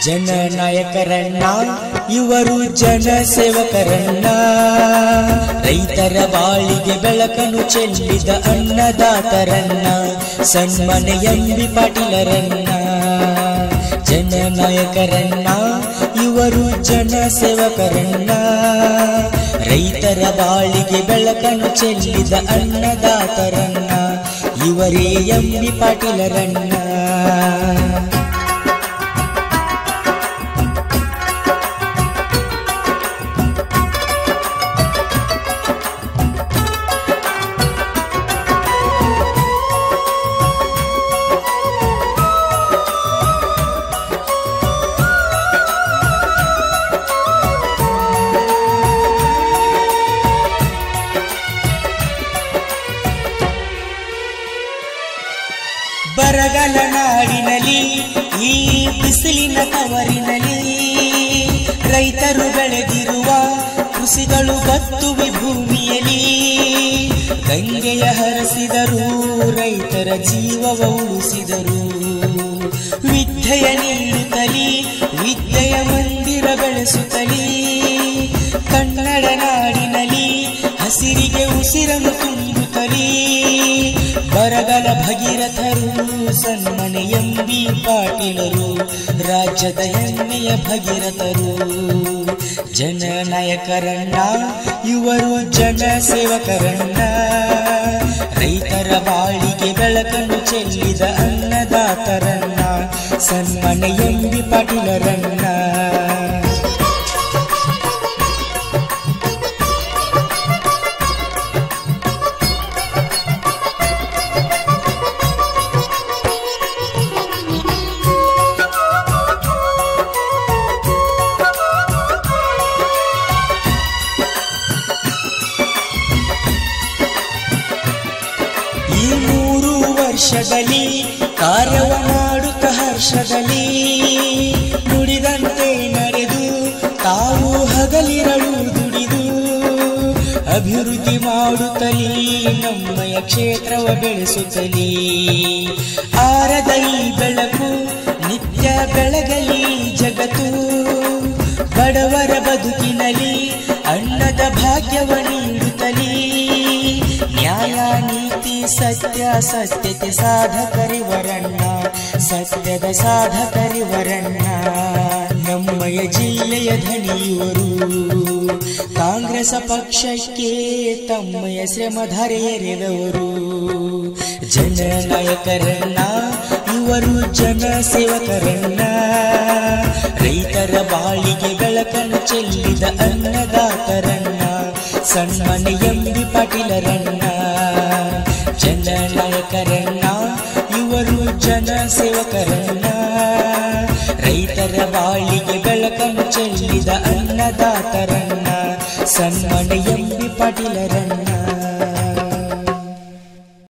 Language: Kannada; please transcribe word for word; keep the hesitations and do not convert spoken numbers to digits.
ಜನನಾಯಕರಣ್ಣ ಇವರು ಜನ ಸೇವಕರಣ್ಣ, ರೈತರ ಬಾಳಿಗೆ ಬೆಳಕನ್ನು ಚೆಲ್ಲಿದ ಅನ್ನದಾತರಣ್ಣ, ಸನ್ಮಾನ್ಯ ಎಂ ಬಿ ಪಾಟೀಲರಣ್ಣ. ಜನನಾಯಕರಣ್ಣ ಇವರು ಜನ ಸೇವಕರಣ್ಣ, ರೈತರ ಬಾಳಿಗೆ ಬೆಳಕನ್ನು ಚೆಲ್ಲಿದ ಅನ್ನದಾತರಣ್ಣ, ಇವರೇ ಎಂ ಬಿ ಪಾಟೀಲರಣ್ಣ. ಬರಗಾಲ ನಾಡಿನಲ್ಲಿ ಈ ಬಿಸಿಲಿನ ಕವರಿನಲ್ಲಿ ರೈತರು ಬೆಳೆದಿರುವ ಕೃಷಿಗಳು ಬತ್ತುವೆ ಭೂಮಿಯಲ್ಲಿ, ಗಂಗೆಯ ಹರಸಿದರು ರೈತರ ಜೀವವ ಉಳಿಸಿದರು. ವಿದ್ಯೆಯ ನೀಡುತ್ತಲೀ ವಿದ್ಯೆಯ ಮಂದಿರ ಬೆಳೆಸುತ್ತಲೀ, ಕನ್ನಡ ನಾಡಿನಲ್ಲಿ ಹಸಿರಿಗೆ ಉಸಿರನ್ನು ತುಂಬುತ್ತಲೀ, ಬರಗಾಲ ಭಗೀರಥರು ಸನ್ಮಾನ್ಯ ಎಂ ಬಿ ಪಾಟೀಲರು, ರಾಜ್ಯದ ಹೆಮ್ಮೆಯ ಭಗೀರಥರು. ಜನನಾಯಕರಣ್ಣ ಇವರು ಜನ ಸೇವಕರಣ್ಣ, ರೈತರ ಬಾಳಿಗೆ ಬೆಳಕನ್ನು ಚೆಲ್ಲಿದ ಅನ್ನದಾತರಣ್ಣ, ಸನ್ಮಾನ್ಯ ಎಂ ಬಿ ಪಾಟೀಲರಣ್ಣ. ಈ ಮೂರು ವರ್ಷದಲ್ಲಿ ಕಾರ್ಯವ ಮಾಡುತ್ತ ಹರ್ಷದಲ್ಲಿ, ನುಡಿದಂತೆ ನಡೆದು ತಾವು ಹಗಲಿರಳು ದುಡಿದು, ಅಭಿವೃದ್ಧಿ ಮಾಡುತ್ತಲೀ ನಮ್ಮಯ ಕ್ಷೇತ್ರವ ಬೆಳೆಸುತ್ತಲೀ, ಆರದ ಈ ಬೆಳಕು ನಿತ್ಯ ಬೆಳಗಲಿ ಜಗತ್ತು, ಬಡವರ ಬದುಕಿನಲ್ಲಿ ಅನ್ನದ ಭಾಗ್ಯವ ನೀಡುತ್ತಲೀ, ನ್ಯಾಯ ನೀತಿ ಸತ್ಯ ಸತ್ಯತೆ ಸಾಧಕರಿವರಣ್ಣ, ಸತ್ಯದ ಸಾಧಕರಿವರಣ್ಣ. ನಮ್ಮಯ ಜಿಲ್ಲೆಯ ಧನಿಯವರು ಕಾಂಗ್ರೆಸ್ ಪಕ್ಷಕ್ಕೆ ತಮ್ಮಯ ಶ್ರಮಧಾರೆ ಎರೆದವರು. ಜನನಾಯಕರಣ್ಣ ಇವರು ಜನ ಸೇವಕರಣ್ಣ, ರೈತರ ಬಾಳಿಗೆ ಬೆಳಕನ್ನು ಚೆಲ್ಲಿದ ಅನ್ನದಾತರಣ್ಣ, ಸನ್ಮಾನ್ಯ ಎಂ ಬಿ ಪಾಟೀಲರಣ್ಣ. ಜನನಾಯಕರಣ್ಣ ಇವರು ಜನ ಸೇವಕರಣ್ಣ, ರೈತರ ಬಾಳಿಗೆ ಬೆಳಕನ್ನು ಚೆಲ್ಲಿದ ಅನ್ನದಾತರಣ್ಣ, ಸನ್ಮಾನ್ಯ ಎಂ ಬಿ ಪಾಟೀಲರಣ್ಣ.